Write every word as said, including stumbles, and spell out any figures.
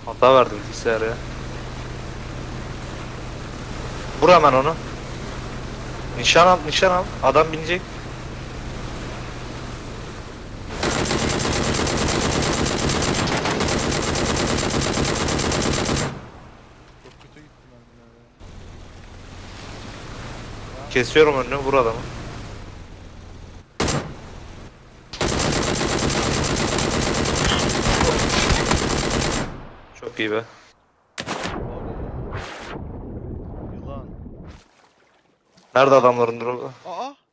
Hata verdi bilgisayar ya. Vur hemen onu. Nişan al, nişan al. Adam binecek. Çok kötü gitti mermiler ya. Kesiyorum önünü, vur adamı. Çok iyi be. Var ya. Yılan. Nerede adamların drop'u? Aa!